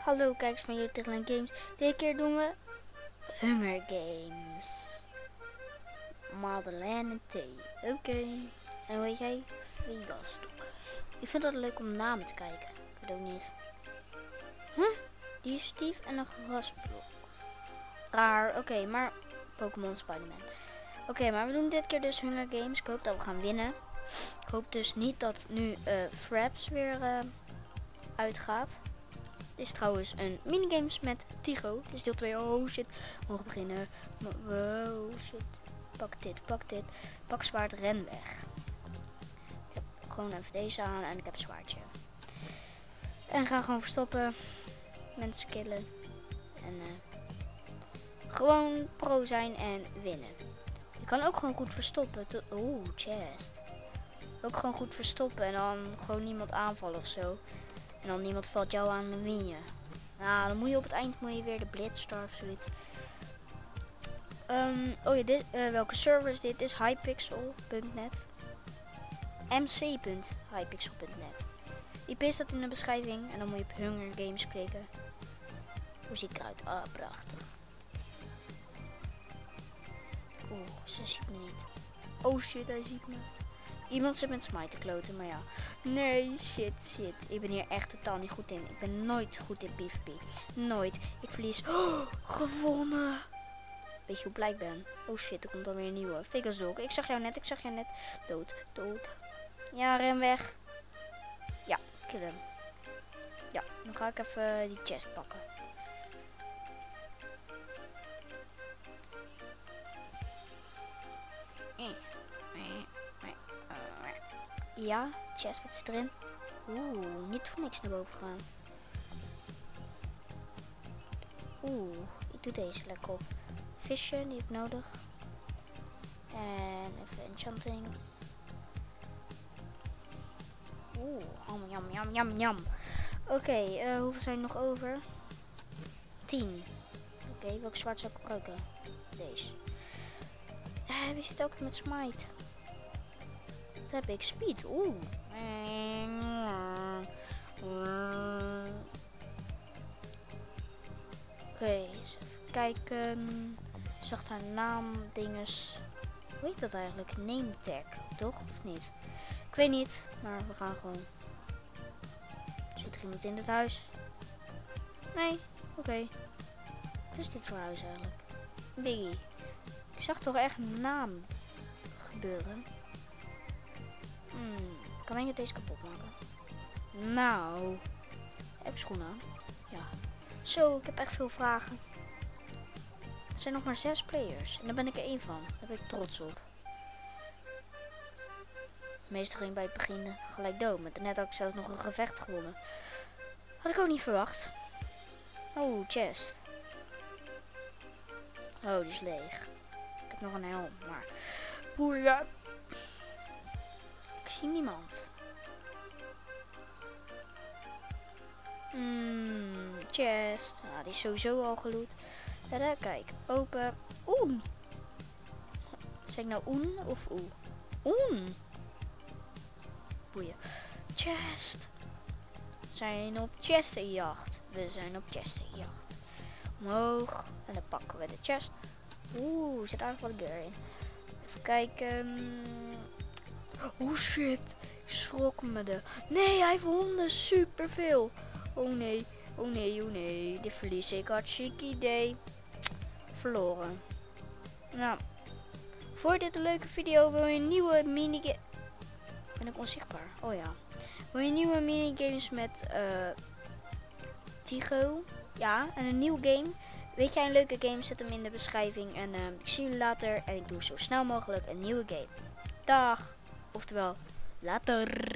Hallo kijkers van Jutterland Games. Deze keer doen we Hunger Games. Madeleine en Thee. Oké. En weet jij? Vegas. Ik vind het leuk om namen te kijken. Ik weet ook niet. Huh? Diefstief en een grasblok. Raar. Oké, maar Pokémon Spider-Man. Oké, maar we doen dit keer dus Hunger Games. Ik hoop dat we gaan winnen. Ik hoop dus niet dat nu Fraps weer uitgaat. Dit is trouwens een minigames met Tigo. Dit is deel 2. Oh shit. We mogen beginnen. Wow shit. Pak dit, pak dit. Pak zwaard, ren weg. Ik heb gewoon even deze aan en ik heb een zwaardje. En ga gewoon verstoppen. Mensen killen. En gewoon pro zijn en winnen. Je kan ook gewoon goed verstoppen. Oeh, chest. Ook gewoon goed verstoppen en dan gewoon niemand aanvallen of zo. En dan niemand valt jou aan, dan win je. Nou, dan moet je op het eind weer de Blitzstar of zoiets. Oh ja, welke server is dit? Dit is hypixel.net. mc.hypixel.net. IP staat in de beschrijving en dan moet je op Hunger Games klikken. Hoe ziet ik eruit? Ah, prachtig. Oeh, ze ziet me niet. Oh shit, hij ziet me. Iemand zit met smite te kloten, maar ja. Nee, shit. Ik ben hier echt totaal niet goed in. Ik ben nooit goed in PvP. Nooit. Ik verlies. Oh, gewonnen. Weet je hoe blij ik ben? Oh shit, er komt alweer een nieuwe. Vegas Dog. Ik zag jou net. Dood. Ja, ren weg. Ja, kill hem. Ja, dan ga ik even die chest pakken. Ja, chest, wat zit erin? Oeh, niet voor niks naar boven gaan. Oeh, ik doe deze lekker op. Visje, die heb ik nodig. En even enchanting. Oeh, yam. Oké, hoeveel zijn er nog over? 10. Oké, welk zwaard zou ik gebruiken? Deze. Wie zit ook met smite? Wat heb ik? Speed. Oeh. Oké, eens even kijken. Ik zag haar naam, dinges. Hoe heet dat eigenlijk? Name tag, toch? Of niet? Ik weet niet, maar we gaan gewoon. Zit er iemand in het huis? Nee? Oké. Wat is dit voor huis eigenlijk? Biggie. Ik zag toch echt een naam gebeuren. Kan ik deze kapot maken? Nou. Heb ik schoenen aan? Ja. Zo, ik heb echt veel vragen. Er zijn nog maar 6 players. En daar ben ik er 1 van. Daar ben ik trots op. Meestal ging bij het begin gelijk dood. Met net had ik zelfs nog een gevecht gewonnen. Had ik ook niet verwacht. Oh, chest. Oh, die is leeg. Ik heb nog een helm, maar... Boeien. Ik zie niemand. Chest. Nou, die is sowieso al geloot. Kijk, open. Oeh. Zeg ik nou oen of oe? Oen. Boeien. Chest. We zijn op chestenjacht. Omhoog. En dan pakken we de chest. Oeh, zit eigenlijk wat gear in. Even kijken. Oh shit. Ik schrok me de. Nee, hij heeft honden. Superveel. Oh nee. Dit verlies ik. Hartstikke idee. Verloren. Nou. Voor dit een leuke video wil je een nieuwe minigame. Ben ik onzichtbaar? Oh ja. Wil je nieuwe minigames met Tigo? Ja, en een nieuw game. Weet jij een leuke game? Zet hem in de beschrijving. En ik zie jullie later. En ik doe zo snel mogelijk een nieuwe game. Dag. Oftewel, later.